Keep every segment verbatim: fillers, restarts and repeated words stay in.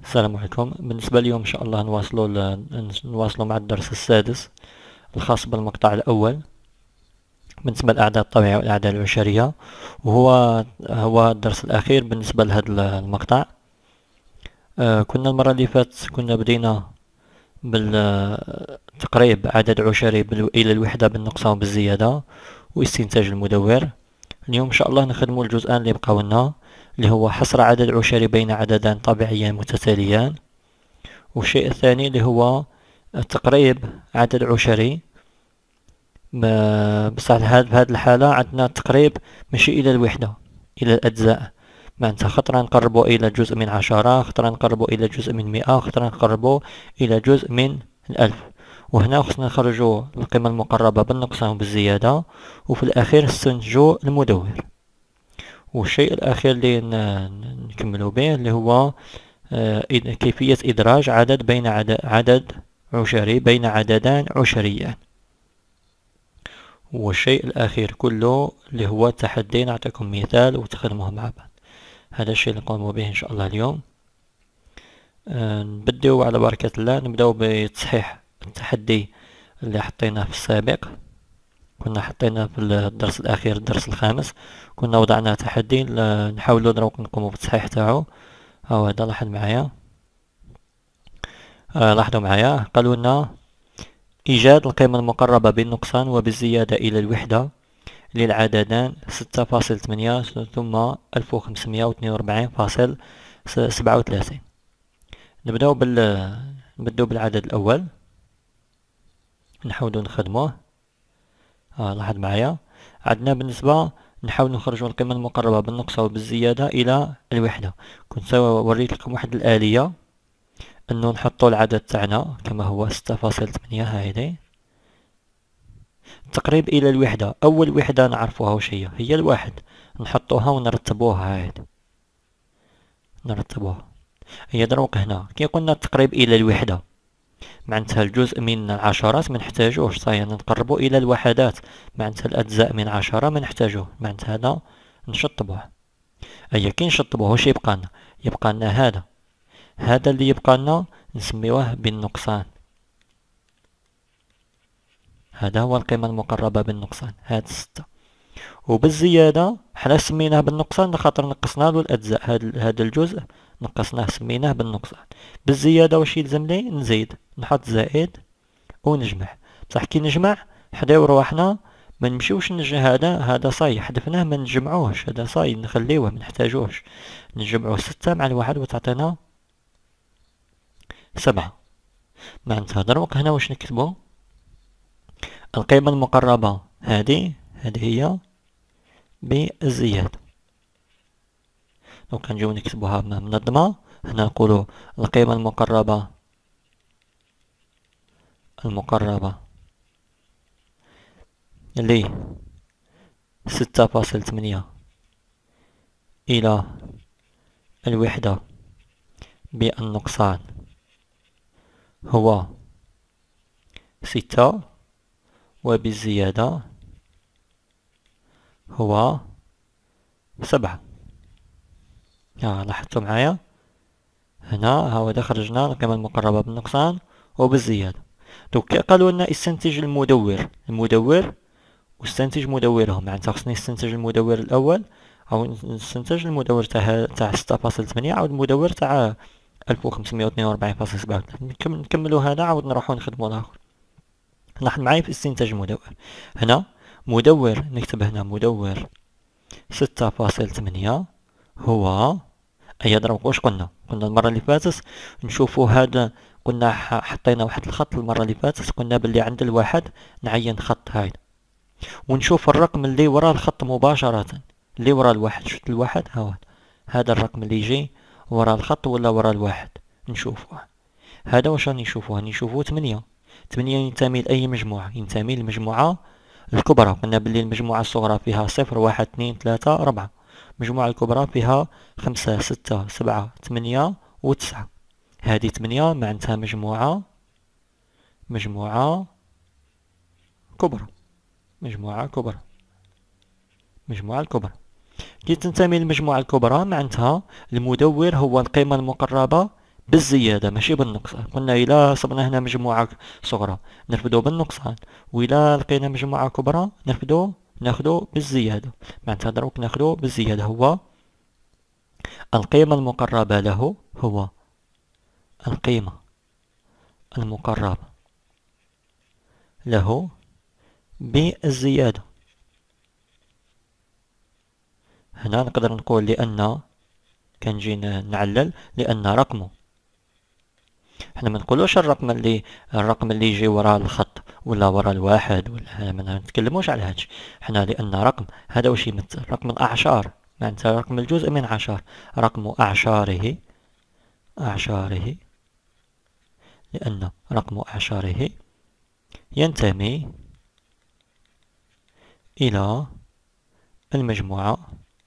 السلام عليكم. بالنسبة اليوم إن شاء الله نواصلوا نواصلوا مع الدرس السادس الخاص بالمقطع الأول بالنسبة للأعداد الطبيعية والأعداد العشرية، وهو هو الدرس الأخير بالنسبة لهذا المقطع. آه كنا المرة اللي فاتت كنا بدينا بالتقريب عدد عشري إلى الوحدة بالنقصان وبالزيادة واستنتاج المدور. اليوم إن شاء الله نخدموا الجزئان اللي بقاو لنا، اللي هو حصر عدد عشري بين عددان طبيعيان متتاليان، والشيء الثاني اللي هو تقريب عدد عشري. بصح في هذه الحالة عندنا تقريب ماشي إلى الوحدة، إلى الأجزاء. معناتها خطرة نقربو إلى جزء من عشرة، خطرة نقربو إلى جزء من مئة، خطرة نقربو إلى جزء من الألف. وهنا خصنا نخرجو القيمة المقربة بالنقصان وبالزيادة، وفي الأخير نستنتجو المدور. والشيء الأخير اللي نكملو به اللي هو كيفية إدراج عدد بين عدد, عدد عشري بين عددان عشريان. والشيء الأخير كله اللي هو التحدي، نعطيكم مثال وتخدموه مع بعض. هذا الشيء اللي نقوم به إن شاء الله اليوم. نبدأ على بركة الله، نبدأ بتصحيح التحدي اللي حطيناه في السابق. كنا حطينا في الدرس الأخير الدرس الخامس كنا وضعنا تحدي نحاولوا دروك نقوموا بالتصحيح تاعو. هاو هذا لاحظ معايا، آه لاحظوا معايا. قالوا لنا إيجاد القيمة المقربة بالنقصان وبالزيادة إلى الوحدة للعددان ستة فاصل ثمانية ثم ألف وخمسمائة واثنين وأربعين فاصل سبعة وثلاثين. نبداو بال نبداو بالعدد الأول، نحاولوا نخدموه. آه لاحظ معايا، عندنا بالنسبة نحاول نخرجوا القيمة المقربة بالنقصان وبالزيادة إلى الوحدة. كنت وريت لكم واحد الآلية انه نحطوا العدد تاعنا كما هو ستة فاصل ثمانية. هايدي تقريب الى الوحدة. اول وحدة نعرفوها وش هي هي الواحد، نحطوها ونرتبوها. هايدي نرتبوها. هي دروك هنا كي قلنا تقريب الى الوحدة، معناتها الجزء من العشرات ما نحتاجوش، صاي نقربوا الى الوحدات، معناتها الاجزاء من عشرة ما نحتاجوه، معناتها هذا نشطبوه. هيا كي نشطبوه واش يبقى لنا؟ يبقى لنا هذا هذا اللي يبقى لنا نسميوه بالنقصان. هذا هو القيمة المقربة بالنقصان، هاد ستة. وبالزيادة حنا سميناه بالنقصان خاطر نقصنا له الأجزاء. هاد هاد الجزء نقصناه سميناه بالنقصان. بالزيادة واش يلزم لي؟ نزيد، نحط زائد ونجمع. بصح كي نجمع حداو رواحنا ما نمشيوش نجي هذا هذا صاي حذفناه ما نجمعوش، هذا صاي نخليوه ما نحتاجوش. نجمعو ستة مع الواحد وتعطينا سبعة. معناتها دروك هنا واش نكتبو؟ القيمة المقربة هذه هذه هي بالزيادة. لو كنجيو نكتبوها منظمة هنا نقولو القيمة المقربة المقربة ل ستة فاصل ثمانية إلى الوحدة بالنقصان هو ستة، وبالزيادة هو سبعة. آه لاحظتوا معايا هنا هاو خرجنا القيمة المقربة بالنقصان وبالزيادة. دوك قالوا لنا استنتج المدور المدور واستنتج مدورهم، معناتها خصني نستنتج المدور الأول أو نستنتج المدور تاع تاع ستة فاصل ثمانية عاود المدور تاع ألف وخمسمائة واثنين وأربعين فاصل سبعة وثلاثين. نكملوا هذا عاود نروحو نخدمو الآخر. لاحظ معايا في استنتاج المدور هنا مدور نكتب هنا مدور ستة فاصل ثمانية هو أي ضرب. واش قلنا؟ قلنا المرة اللي فاتت نشوفوا هذا، قلنا حطينا واحد الخط المرة اللي فاتت، قلنا باللي عند الواحد نعين خط هاي ونشوف الرقم اللي وراء الخط مباشرة، اللي وراء الواحد. شفت الواحد هاو هذا الرقم اللي يجي وراء الخط ولا وراء الواحد نشوفوه. هذا واش راني نشوفوه؟ نشوفوه ثمانية. ثمانية ينتمي لأي مجموعة؟ ينتمي للمجموعة الكبرى. قلنا باللي المجموعة الصغرى فيها صفر واحد اثنين ثلاثة أربعة، المجموعة الكبرى فيها خمسة ستة سبعة ثمانية وتسعة. هذه ثمانية معناتها مجموعة مجموعة كبرى مجموعة كبرى مجموعة الكبرى. كي تنتمي للمجموعة الكبرى معناتها المدور هو القيمة المقربة بالزيادة ماشي بالنقصان. قلنا إلا صبنا هنا مجموعة صغرى نرفدو بالنقصان، وإلا لقينا مجموعة كبرى نرفدو ناخدو بالزيادة. معناتها دروك ناخدو بالزيادة هو القيمة المقربة له، هو القيمة المقربة له بالزيادة. هنا نقدر نقول لأن كنجي نعلل لأن رقمه، حنا ما نقولوش الرقم اللي الرقم اللي يجي وراء الخط ولا وراء الواحد، ولا ما نتكلموش على هادشي. حنا لأن رقم هذا واش يمثل؟ رقم الأعشار، معناتها رقم الجزء من عشر، رقم أعشاره أعشاره لأن رقم أعشاره ينتمي إلى المجموعة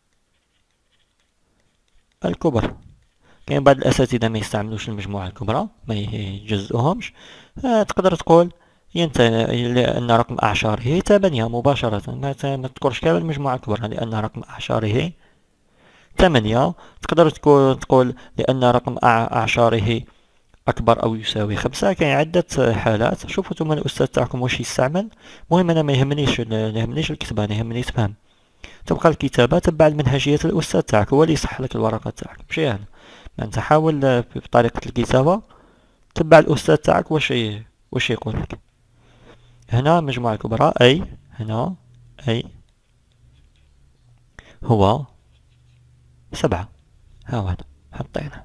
الكبرى. كاين بعض الأساتذة ما يستعملوش المجموعة الكبرى، ما يجزئوهمش. آه تقدر تقول ينتمي لأن رقم أعشاره ثمانية مباشرة، ما تذكرش كامل المجموعة الكبرى، لأن رقم أعشاره ثمانية. تقدر تقول لأن رقم أعشاره أكبر أو يساوي خمسة. كاين عدة حالات. شوفوا نتوما الأستاذ تاعكم واش يستعمل. المهم أنا ما يهمنيش ما يهمنيش الكتابة، أنا يهمني تفهم. تبقى الكتابة تبع المنهجية الأستاذ تاعك، هو اللي يصح لك الورقة تاعك ماشي أنا. معناتها حاول بطريقة الكتابة تبع الأستاذ تاعك واش واش يقول لك. هنا مجموعة كبرى أي، هنا أي هو سبعة. هاهذا حطينا.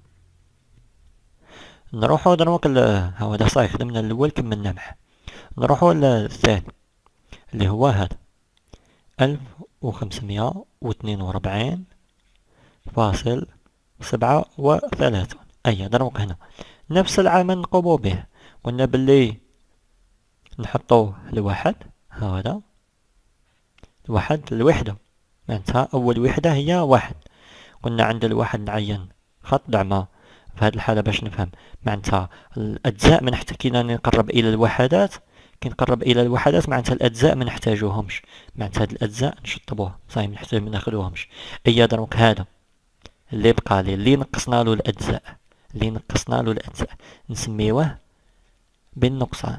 نروحو دروك هاهذا صاي خدمنا الأول كملنا معاه. نروحو للثاني اللي هو هذا ألف وخمسمية واثنين وربعين فاصل سبعة وثلاثون. أي دروك هنا نفس العمل نقومو به. قلنا باللي نحطوه لواحد، هذا الواحد الوحدة، معناتها أول وحدة هي واحد. قلنا عند الواحد نعين خط دعمة في هذه الحالة باش نفهم. معناتها الأجزاء من حتى كي نقرب إلى الوحدات، كي نقرب إلى الوحدات معناتها الأجزاء ما نحتاجوهمش، معناتها هاد الأجزاء نشطبوها صاي ما نحتاج ما ناخدوهمش. أي دروك هذا اللي بقى لي اللي نقصنا له الأجزاء، اللي نقصنا له الأجزاء نسميوه بالنقصان.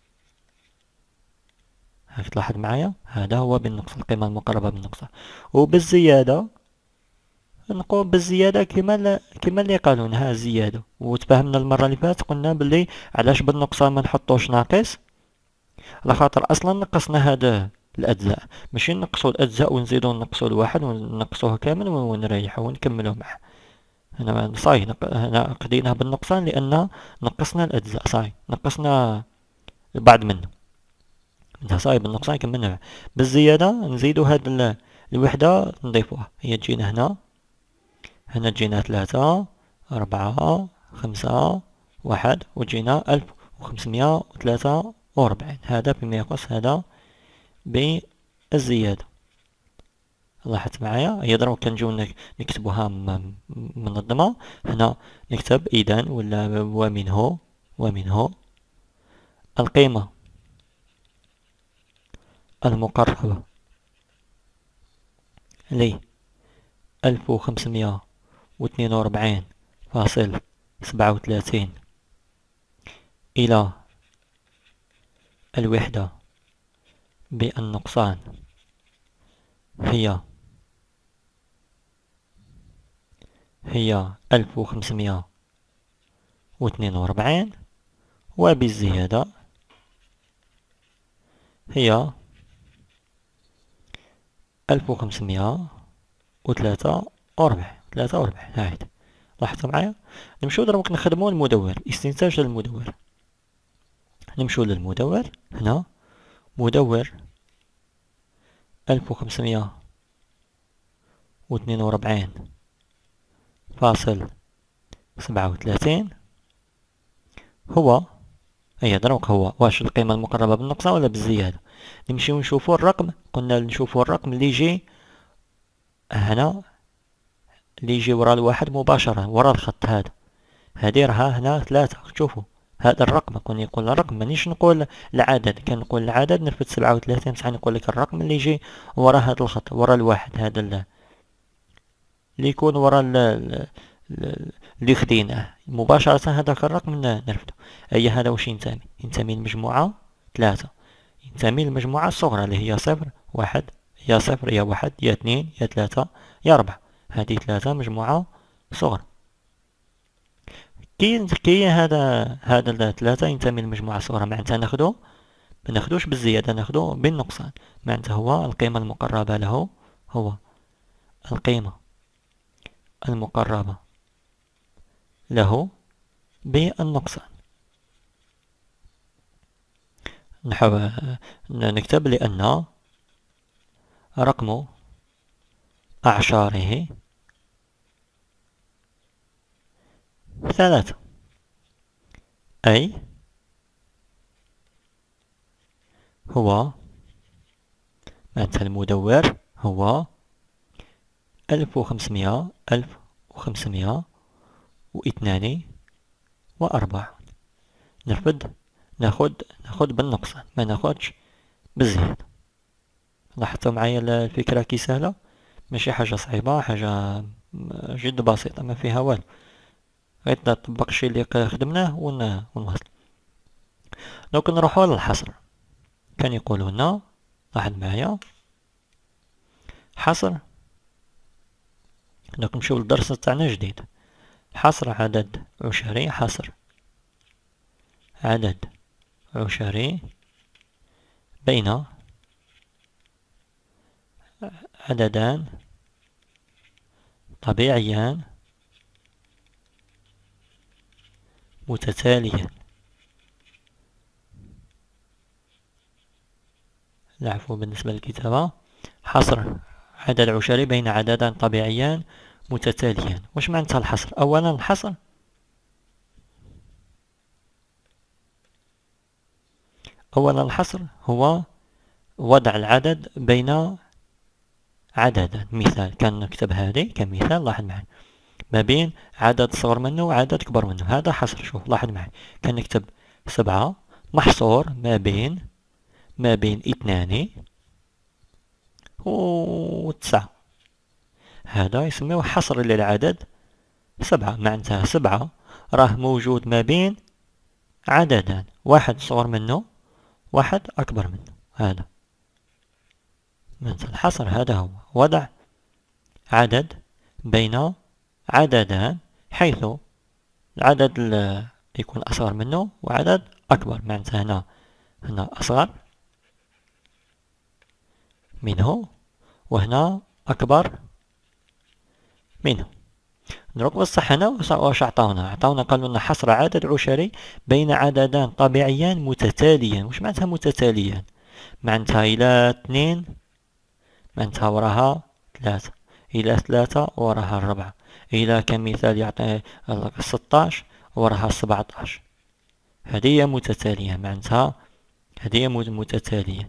هاك تلاحظ معايا هذا هو بالنقصان، القيمة المقربة بالنقصان. وبالزيادة نقوم بالزيادة كما كما اللي قالونها زيادة. وتفاهمنا المرة اللي فاتت قلنا باللي علاش بالنقصان ما نحطوش ناقص، على خاطر اصلا نقصنا هذا الاجزاء، ماشي نقصوا الاجزاء ونزيدو نقصوا الواحد ونقصوه كامل ونريحو ونكملو معه. هنا صاي هنا قضيناها بالنقصان لان نقصنا الاجزاء، صاي نقصنا بعض منه. هنا صاي بالنقصان كملنا. بالزيادة نزيدو هاد الوحدة نضيفوها، هي تجينا هنا هنا تجينا ثلاثة أربعة خمسة واحد وتجينا ألف وخمسمية وثلاثة وربعين. هذا بما يخص هذا بالزيادة. لاحظت معايا هي دروك كنجيو نكتبوها منظمة. هنا نكتب إذن ولا ومنه ومنه القيمة المقربة ل ألف وخمسمية واثنين وربعين فاصل سبعة وثلاثين إلى الوحدة بالنقصان هي هي ألف وخمسمية واثنين وربعين، وبالزيادة هي ألف وخمسمية وثلاثة وربعين ثلاثة وربعين. هاهي لاحظتوا معايا. نمشيو دروك نخدمو المدور، استنتاج المدور. نمشيو للمدور. هنا مدور ألف وخمسمية واثنين وربعين فاصل سبعة وثلاثين هو هي دروك هو واش القيمة المقربة بالنقصان ولا بالزيادة. نمشيو نشوفو الرقم. قلنا نشوفو الرقم اللي يجي هنا، اللي يجي ورا الواحد مباشرة ورا الخط هذا. هادي راها هنا ثلاثة. شوفوا هذا الرقم كون يقول الرقم مانيش نقول العدد. كان نقول العدد نرفد سبعة وثلاثين، بصح نقول لك الرقم اللي يجي ورا هذا الخط ورا الواحد، هذا اللي يكون ورا اللي خديناه مباشرة هذاك الرقم نرفدو. أي هذا واش ينتمي؟ ينتمي للمجموعة ثلاثة، ينتمي للمجموعة الصغرى اللي هي صفر واحد، يا صفر يا واحد يا اثنين يا ثلاثة يا أربعة. هذه ثلاثة مجموعة صغرى. كي كي هذا هذا ثلاثة ينتمي للمجموعة الصغرى، معناتها ناخدو ما ناخدوش بالزيادة، ناخدو بالنقصان. معناتها هو القيمة المقربة له هو القيمة المقربة له بالنقصان. نحو نكتب لأن رقم أعشاره ثلاثة، أي هو معناتها المدور هو ألف وخمسمائة ألف وخمسمائة واثنان وأربعون. نرفد ناخد ناخد بالنقصان، ما ناخدش بالزيادة. لاحظتوا معايا الفكرة كي سهلة، ماشي حاجة صعيبة، حاجة جد بسيطة ما فيها والو، غير نطبق الشي اللي خدمناه ونوصل. دونك نروحو للحصر. كان يقولوا لنا لاحظ معايا حصر. دونك نمشيو للدرس تاعنا جديد. حصر عدد عشري، حصر عدد عشري بين عددان طبيعيان متتاليان. العفو بالنسبة للكتابة. حصر عدد عشري بين عددان طبيعيان متتاليان. واش معناتها الحصر؟ أولا الحصر أولا الحصر هو وضع العدد بين عددان. مثال كان نكتب هذه كمثال، لاحظ معي ما بين عدد صغر منه وعدد كبر منه، هذا حصر. شوف لاحظ معي كان نكتب سبعة محصور ما بين ما بين اثنان وتسعة، هذا يسميه حصر للعدد سبعة. معناتها سبعة راه موجود ما بين عددان، واحد صغر منه واحد أكبر منه. هذا معناتها الحصر، هذا هو وضع عدد بين عددان حيث العدد يكون أصغر منه وعدد أكبر. معناتها هنا هنا أصغر منه وهنا أكبر منه. نروح بصح هنا واش عطاونا؟ عطاونا قالوا لنا حصر عدد عشري بين عددان طبيعيان متتاليان. واش معناتها متتاليان؟ معناتها إلى اثنين معناتها وراها ثلاثة، إلى ثلاثة وراها الربعة، إلى كمثال يعطي ستاش وراها سبعتاش. هذه هي متتالية. معناتها هذه متتالية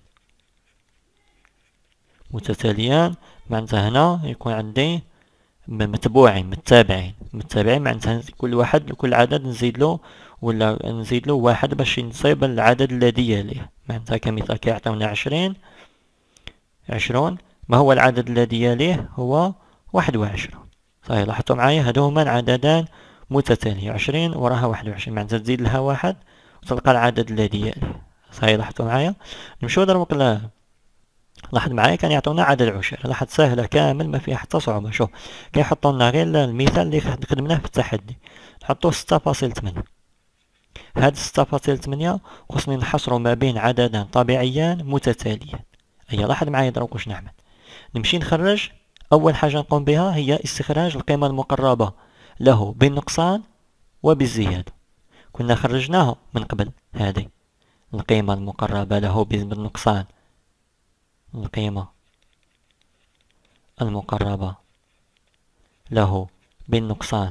متتاليان معناتها هنا يكون عندي متبوعين متتابعين متتابعين. معناتها كل واحد كل عدد نزيد له ولا نزيد له واحد باش ينصيب العدد الذي يليه. معناتها كمثال كيعطيونا عشرين عشرون، ما هو العدد الذي يليه؟ هو واحد وعشرون. صحيح لاحظتوا معايا هادو هما العددان متتالية، عشرين وراها واحد وعشرين، معناتها تزيد لها واحد وتلقى العدد الذي يليه. صحيح لاحظتوا معايا. نمشيو دروك ل لاحظ معايا كان يعطونا عدد عشري، لاحظ سهلة كامل ما فيها حتى صعوبة. شوف كيحطوا لنا غير المثال اللي خدمناه في التحدي، نحطوه ستة فاصلة ثمانية. هاد ستة فاصلة ثمانية خصني نحصرو ما بين عددان طبيعيان متتاليان. هيا لاحظ معايا دروك واش نعمل. نمشي نخرج، أول حاجة نقوم بها هي استخراج القيمة المقربة له بالنقصان وبالزيادة. كنا خرجناها من قبل، هذه القيمة المقربة له بالنقصان، القيمة المقربة له بالنقصان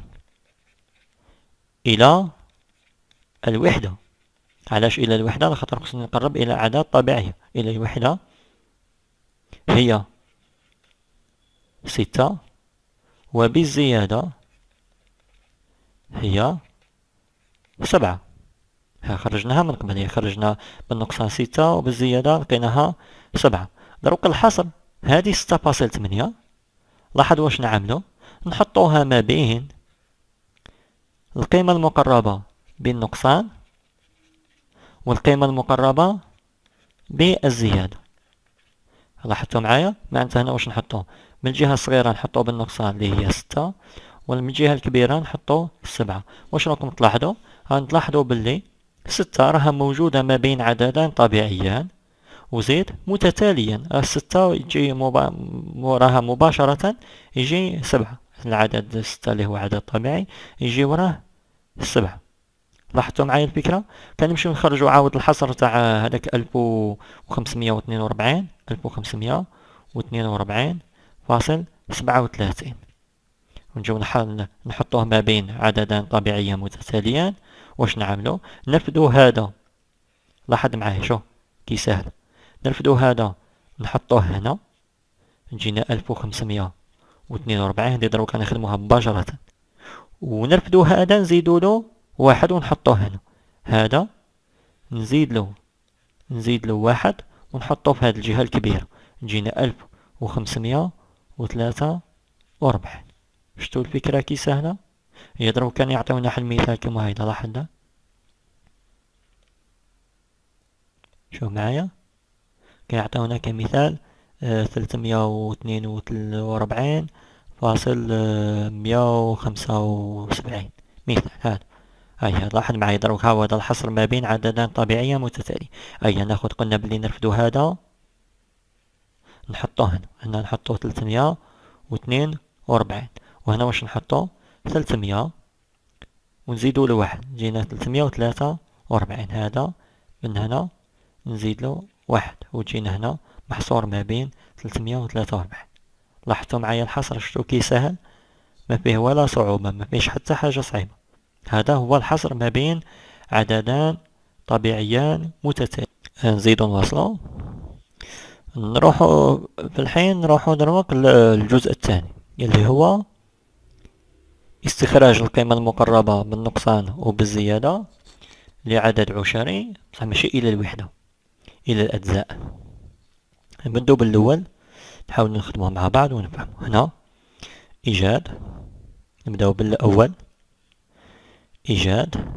إلى الوحدة. علاش إلى الوحدة؟ لخاطر خصني نقرب إلى أعداد طبيعية. إلى الوحدة هي ستة وبالزيادة هي سبعة. ها خرجناها من قبل، هي خرجنا بالنقصان ستة وبالزيادة لقيناها سبعة. دروك الحصر هذه ستة فاصلة ثمانية، لاحظ واش نعملو، نحطوها ما بين القيمة المقربة بالنقصان والقيمة المقربة بالزيادة. لاحظتوا معايا؟ معناتها هنا واش نحطو؟ من الجهة الصغيرة نحطو بالنقصان اللي هي ستة، ومن الجهة الكبيرة نحطو سبعة. واش راكم تلاحظوا؟ غنلاحظوا باللي ستة راها موجودة ما بين عددان طبيعيان وزيد متتاليا. الستة يجي مبا... وراها مباشرة يجي سبعة، العدد ستة اللي هو عدد طبيعي يجي وراه سبعة. لاحظتوا معايا الفكرة؟ كنمشيو نخرجوا عاود الحصر تاع هذاك ألف وخمسمية واثنين وأربعين ألف وخمسمية واثنين وأربعين فاصل سبعة وثلاثين، ونجيو نحطوه ما بين عددان طبيعيان متتاليان. واش نعملو؟ نرفدو هذا. لاحظ معايا شو كي سهل. نرفدو هذا نحطوه هنا، نجينا ألف وخمسمية واثنين وأربعين هذه دروك نخدموها مباشرة، ونرفدو هذا نزيدولو واحد ونحطوه هنا. هذا نزيدلو نزيدلو واحد ونحطوه في هذه الجهة الكبيرة، نجينا ألف وخمسمية وثلاثة وأربعين. شتو الفكرة كي سهلة؟ هي دروك كان يعطيونا حل مثال كما هيدا. لاحظنا شوف معايا كيعطيونا كمثال ثلاثمية واثنين وأربعين فاصل مية وخمسة وسبعين مثال هذا. هيا لاحظ معايا دروك هاو هذا الحصر ما بين عددان طبيعيان متتالي. هيا ناخد قلنا بلي نرفدو هذا نحطوه هنا، هنا نحطو ثلاثمية واثنين وأربعين، وهنا واش نحطو؟ ثلاثمية ونزيدو له واحد، جينا ثلاثمية وثلاثة وأربعين. هذا من هنا نزيدلو واحد وجينا هنا محصور ما بين ثلاثمية وثلاثة وأربعين. لاحظتوا معايا الحصر شتو كي سهل؟ ما فيه ولا صعوبة، ما فيش حتى حاجة صعيبة. هذا هو الحصر ما بين عددان طبيعيان متتاليان. نزيدو نواصلو، نروحو في الحين نروحو دروك للجزء الثاني اللي هو استخراج القيمة المقربة بالنقصان وبالزيادة لعدد عشري، بصح ماشي إلى الوحدة، إلى الأجزاء. نبدو بالأول، نحاول نخدموه مع بعض ونفهمو. هنا إيجاد، نبداو بالأول إيجاد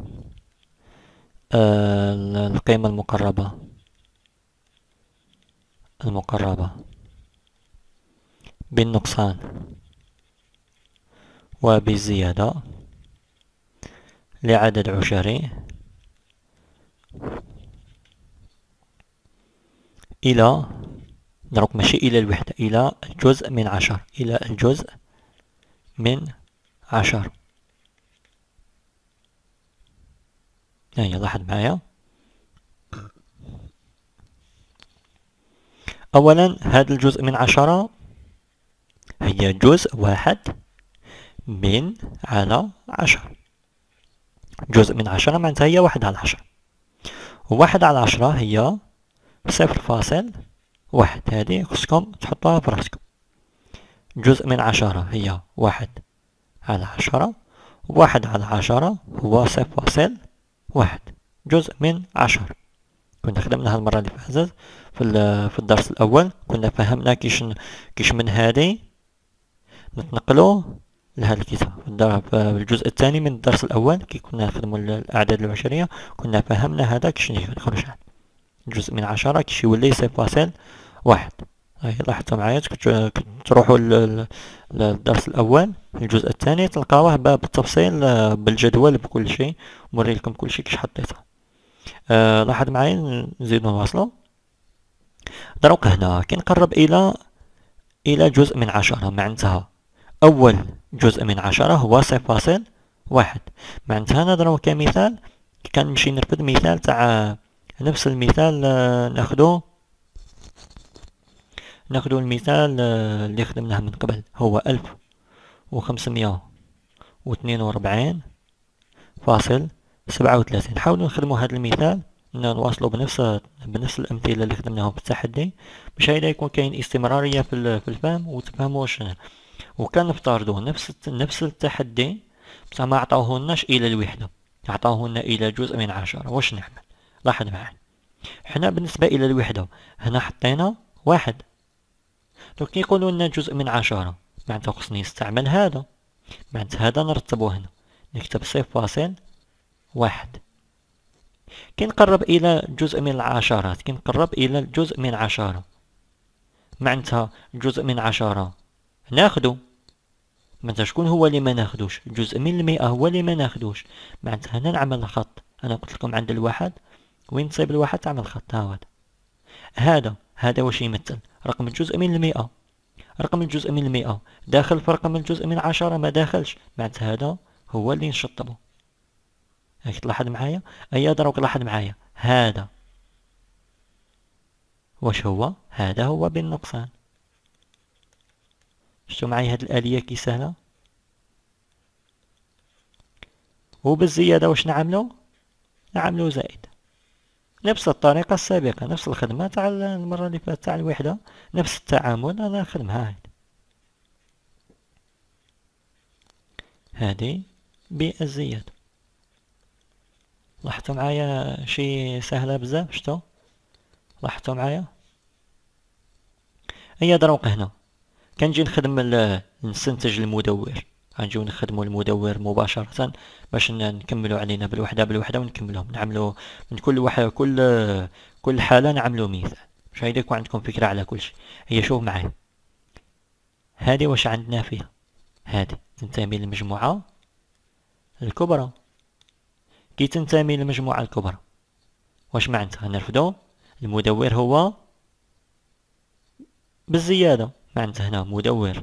آه القيمة المقربة المقربة بالنقصان وبالزيادة لعدد عشري إلى نروك ماشي إلى الوحدة، إلى الجزء من عشر، إلى الجزء من عشر. هيا لاحظ معايا. أولا هذا الجزء من عشرة هي جزء واحد من على عشرة. جزء من عشرة معناتها هي واحد على عشرة، وواحد على عشرة هي صفر فاصل واحد. هذه خصكم تحطوها في راسكم. جزء من عشرة هي واحد على عشرة، واحد على عشرة هو صفر فاصل واحد. جزء من عشرة كنا خدمناها المرة اللي فاتت في في الدرس الأول، كنا فهمنا كيش كيش من هذه نتنقلوا لهذا الكتاب. في الجزء الثاني من الدرس الأول كي كنا نخدموا الأعداد العشرية كنا فهمنا هذا كيش نخرج عنه. جزء من عشرة كيش يولي صفر فاصل واحد. هاي لاحظتوا معايا تروحوا للدرس الأول الجزء الثاني تلقاوه بالتفصيل بالجدول بكل شيء، موري لكم كل شيء كيش حطيته. أه لاحظ معايا نزيدو نواصلو. دروك هنا كي نقرب إلى إلى جزء من عشرة معناتها أول جزء من عشرة هو صفر فاصل واحد. معناتها هنا دروك كمثال كان نمشي نرفد مثال تاع نفس المثال ناخدو ناخدو المثال اللي خدمناه من قبل هو ألف وخمسمية واثنين وأربعين فاصل سبعة وثلاثين. نحاولو نخدمو هذا المثال نواصلو بنفس بنفس الأمثلة اللي خدمناهم في التحدي باش هيدا يكون كاين استمرارية في الفهم وتفهموا واش. وكان نفترضو نفس نفس التحدي بصح ما عطاوهولناش إلى الوحدة، عطاوهولنا إلى جزء من عشرة. واش نعمل؟ لاحظ معايا حنا بالنسبة إلى الوحدة هنا حطينا واحد، دوك يقولوا لنا جزء من عشرة معناتها خصني نستعمل هذا، معناتها هذا نرتبو هنا نكتب صفر فاصل واحد. كي نقرب الى جزء من العشرات، كي نقرب الى الجزء من عشرة، معناتها جزء من عشرة ناخدو، معناتها شكون هو اللي ما ناخدوش؟ جزء من المئة هو اللي ما ناخدوش. معناتها هنا نعمل خط، انا قلت لكم عند الواحد وين تصيب الواحد تعمل خط. هذا هذا هذا واش يمثل؟ رقم الجزء من المئة. رقم الجزء من المئة داخل في رقم الجزء من عشرة؟ ما داخلش. معناتها هذا هو اللي نشطبه. هاك تلاحظ معايا؟ ايا دروك لاحظ معايا هذا واش هو؟ هذا هو بالنقصان. شفتوا معايا هاد الآلية كي سهلة؟ وبالزيادة واش نعملو؟ نعملو زائد. نفس الطريقة السابقة، نفس الخدمة تاع المرة اللي فاتت تاع الوحدة، نفس التعامل انا نخدمها. هادي بالزيادة. لاحظتوا معايا شي سهلة بزاف؟ شفتوا؟ لاحظتوا معايا؟ هيا دروك هنا كنجي نخدم نستنتج المدور، غنجيو نخدمو المدور مباشرة باش نكملو علينا بالوحدة بالوحدة ونكملهم، نعملو من كل واحد كل كل حالة نعملو مثال باش هيدا يكون عندكم فكرة على كل شيء. هي شوف معايا هادي واش عندنا فيها؟ هادي تنتمي للمجموعة الكبرى. كي تنتمي للمجموعة الكبرى واش معناتها؟ نرفدو المدور هو بالزيادة. معناتها هنا مدور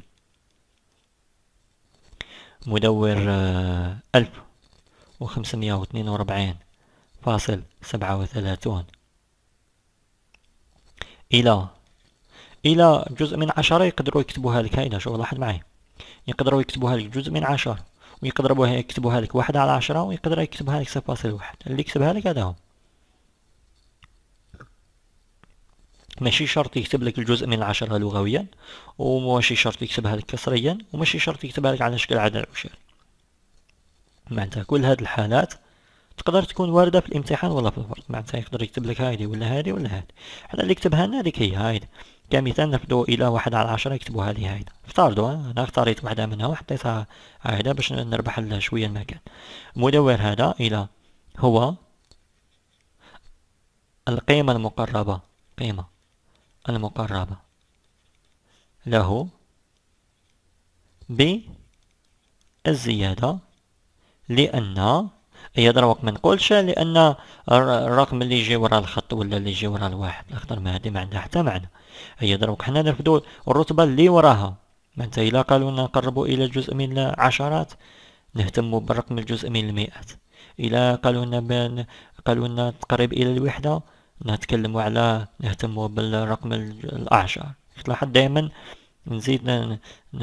مدور ألف وخمسمية واثنين وأربعين فاصل سبعة وثلاثون إلى إلى جزء من عشرة. يقدروا يكتبوها لك هيدا، شوف لاحظ معي، يقدروا يكتبوها لك جزء من عشرة، ويقدروا يكتبوها لك واحد على عشرة، ويقدروا يكتبها لك صفر فاصل واحد. اللي يكتبها لك هذا هو. ماشي شرط يكتب لك الجزء من العشرة لغويا، وماشي شرط يكتبها لك كسريا، وماشي شرط يكتبها لك على شكل عدد عشري. معناتها كل هذه الحالات تقدر تكون واردة في الامتحان ولا في الفرض. معناتها يقدر يكتب لك هذه ولا هذه ولا هذه. حنا اللي كتبها لنا هذيك هي هايدي. كمثال نفدو الى واحد على عشرة يكتبوها لي هايدا. افترضوا انا اختاريت واحدة منها وحطيتها هايدا باش نربح شوية المكان. المدور هذا الى هو القيمة المقربة، قيمة المقربة له بالزيادة، لأن هي دروك ما نقولش لأن الرقم اللي يجي ورا الخط ولا اللي يجي ورا الواحد الأخضر ما هذه ما عندها حتى معنى. هي دروك حنا نرفدو الرتبة اللي وراها. معناتها إلا قالوا لنا نقربوا إلى الجزء من العشرات نهتموا بالرقم الجزء من المئات. إلا قالوا لنا قالوا لنا تقرب إلى الوحدة نتكلموا على نهتموا بالرقم الأعشار. تلاحظ دائما نزيد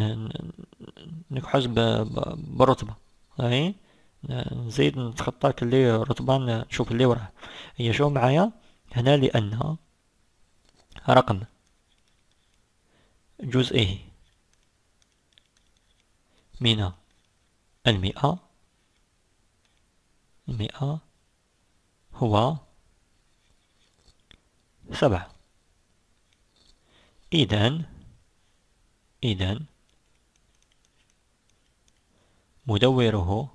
نكحز بالرتبة، هاي نزيد نتخطاك اللي رتبة نشوف اللي وراه. هي شو معايا هنا لأن رقم جزئه من المئة المئة هو سبعة. إذن إذن مدوره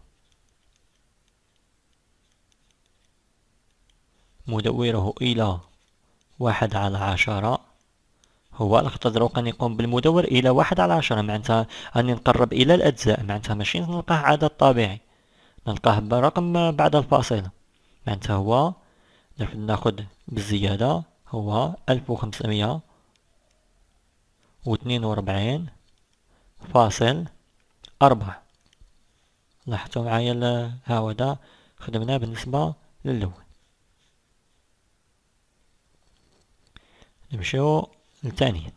مدوره إلى واحد على عشرة هو الخطأ دروك أن يقوم بالمدور إلى واحد على عشرة. معناتها أني نقرب إلى الأجزاء، معناتها ماشي نلقاه عدد طبيعي، نلقاه برقم بعد الفاصلة. معناتها هو ناخد بالزيادة هو ألف وخمسمية واثنين وأربعين فاصل أربعة. لاحظتوا معايا هاودا خدمنا بالنسبة للأول. نمشيو للثانية.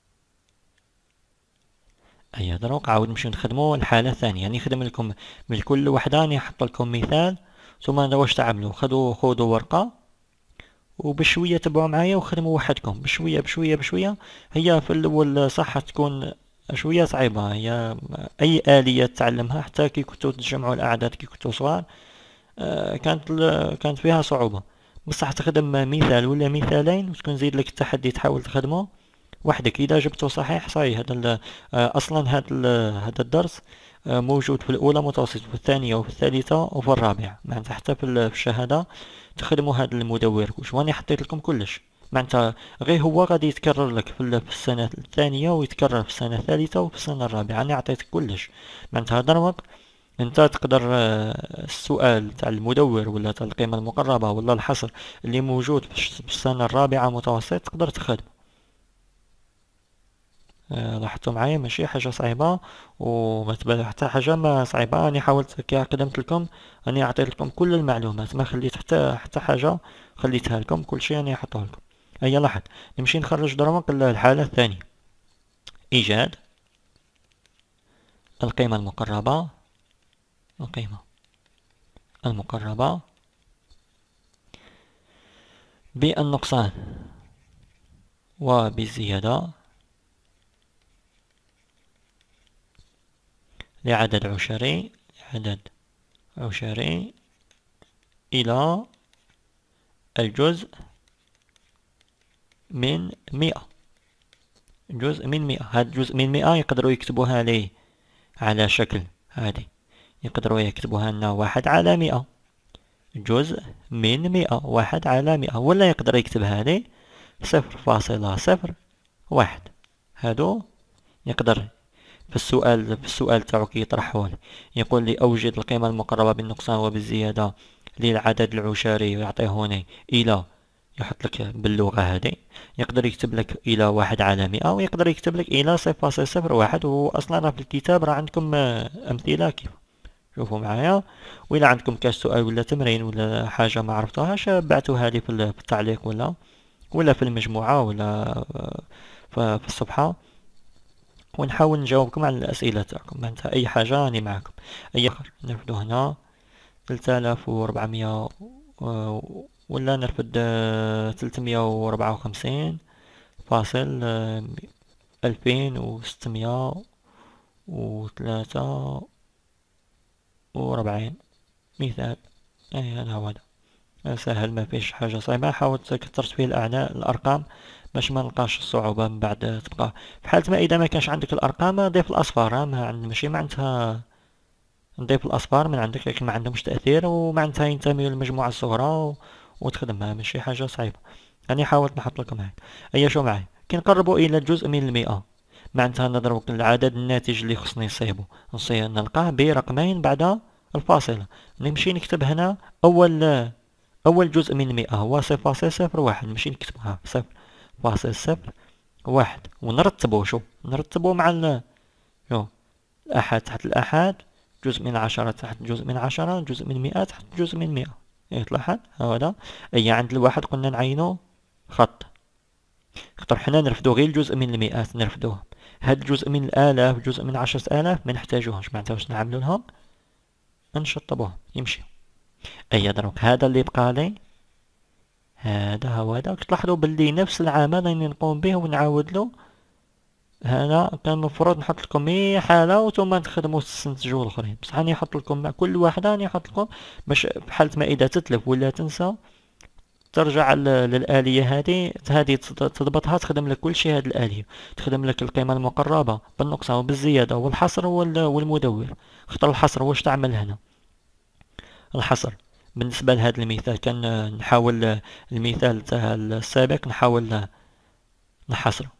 أيا دروك عاود نمشيو نخدمو الحالة الثانية. نخدم لكم من كل وحدة نحط لكم مثال، ثم واش تعملوا خدوا خذوا ورقة وبشوية تبعوا معايا وخدموا وحدكم بشوية بشوية بشوية. هي في الأول صح تكون شوية صعيبة، هي أي آلية تعلمها حتى كي كنتو تجمعوا الأعداد كي كنتو صغار كانت كانت فيها صعوبة، بصح تخدم مثال ولا مثالين وتكون زيد لك التحدي تحاول تخدمه وحدك. إذا جبته صحيح صحيح. هذا أصلا هذا هذا الدرس موجود في الأولى متوسط، وفي الثانية وفي الثالثة وفي الرابعة، معناتها حتى في الشهادة تخدموا هذا المدور كلش، واني حطيت لكم كلش. معناتها غير هو غادي يتكرر لك في السنة الثانية، ويتكرر في السنة الثالثة وفي السنة الرابعة. أنا عطيتك كلش. معناتها هذا الوقت انت تقدر السؤال تاع المدور ولا تاع القيمة المقربة ولا الحصر اللي موجود في السنة الرابعة متوسط تقدر تخدم. لاحظتوا معايا ماشي حاجة صعيبة، وما تبان حتى حاجة ما صعيبة. راني حاولت كي قدمت لكم راني عطيت لكم كل المعلومات، ما خليت حتى حتى حاجة خليتها لكم، كل شيء راني حطوه لكم. هيا لاحظ، نمشي نخرج دروك الحالة الثانية. إيجاد القيمة المقربة القيمة المقربة بالنقصان وبالزيادة لعدد عشري عدد عشري إلى الجزء من مئة. جزء من مئة. هاد جزء من مئة يقدروا يكتبوها لي على شكل هذه، يقدروا يكتبوها لنا واحد على مئة. جزء من مئة، واحد على مئة. ولا يقدر يكتبها لي صفر فاصلة صفر واحد. هادو يقدر في السؤال في السؤال تاعو كي يطرحه لي يقول لي أوجد القيمة المقربة بالنقصان وبالزيادة للعدد العشري، ويعطيهوني إلى، يحط لك باللغة هذه. يقدر يكتب لك إلى واحد على مئة، ويقدر يكتب لك إلى صفر فاصلة صفر واحد. وأصلا راه في الكتاب راه عندكم أمثلة كيف. شوفوا معايا، وإلا عندكم كاش سؤال ولا تمرين ولا حاجة ما عرفتوهاش بعتوها لي في التعليق ولا ولا في المجموعة ولا في الصفحة، ونحاول نجاوبكم على الأسئلة تاعكم. معناتها أي حاجة راني معكم. أي آخر نرفدو هنا ثلاثة آلاف وربعمية، ولا نرفد ثلاثمية وربعة وخمسين فاصل ألفين وستمية وثلاثة وربعين مثال. أي هذا هو هذا سهل، ما فيش حاجة صعيبة. حاولت كثرت فيه الأعداد الأرقام باش ما نلقاش الصعوبة من بعد تبقى. في حالة ما إذا ما كانش عندك الأرقام ضيف الأصفار، ما عند ماشي معناتها نضيف الأصفار من عندك، لكن ما عندهمش تأثير، ومعناتها ينتميو للمجموعة الصغرى و... وتخدمها، ماشي حاجة صعيبة. أنا حاولت نحط لكم هيك. أيا شو معي كي نقربوا إلى الجزء من المئة، معناتها نضرب العدد الناتج اللي خصني نصيبه نصيب نلقاه برقمين بعد الفاصلة. نمشي نكتب هنا أول أول جزء من مئة هو صفر فاصلة صفر واحد. نمشي نكتبها صفر فاصلة صفر واحد، ونرتبه. شو نرتبه مع ال شو الأحاد تحت الأحاد، جزء من عشرة تحت جزء من عشرة، جزء من مئة تحت جزء من مئة. إيه تلاحظ هذا. أي عند الواحد قلنا نعينه خط، خاطر حنا نرفدو غير الجزء من المئات نرفدوه. هاد الجزء من الآلاف جزء من عشرة آلاف ما نحتاجوهش، معناتها واش نعملو لهم نشطبوهم يمشي. أي دروك هذا اللي بقى لي هذا هو هذا. تلاحظوا باللي نفس العمل راني نقوم به ونعاود له. هنا كان المفروض نحط لكم اي حاله وثم تخدموا تستنتجوا الاخرين، بصح راني نحط لكم مع كل واحده راني نحط لكم باش بحالة ما اذا تتلف ولا تنسى ترجع للآلية هذه هذه تضبطها، تخدم لك كل شيء. هذه الآلية تخدم لك القيمة المقربة بالنقصان وبالزيادة والحصر والمدور. اختار الحصر. واش تعمل هنا الحصر بالنسبة لهذا المثال؟ كان نحاول المثال تاع السابق نحاول نحصره.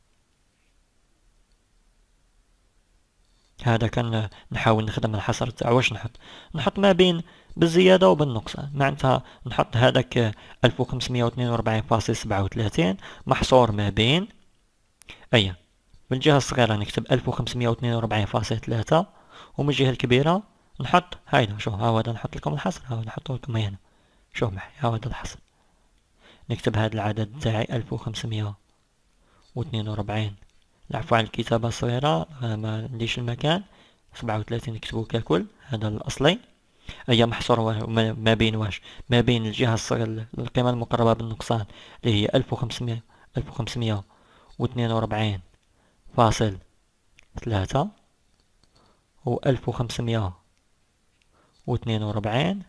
هذا كان نحاول نخدم الحصر تاع واش نحط نحط ما بين بالزيادة وبالنقصان. معناتها نحط هذاك ألف وخمسمية واثنين وأربعين فاصلة سبعة وثلاثين محصور ما بين أي من الجهة الصغيرة نكتب ألف وخمسمية واثنين وأربعين فاصلة ثلاثة، ومن الجهة الكبيرة نحط هيدا. شو هذا نحط لكم الحصر، هذا نحطه لكم هنا. شوف معي هذا الحصر. نكتب هذا العدد تاعي ألف وخمسمية واثنين وأربعين. العفو على الكتابة الصغيرة ما عنديش المكان. سبعة وثلاثين نكتبو ككل، هذا الأصلي. أي محصور ما بين واش ما بين الجهة الصغيرة القيمة المقربة بالنقصان اللي هي ألف وخمسمية ألف وخمسمية واثنين وأربعين فاصل ثلاثة و ألف وخمسمية واثنين وأربعين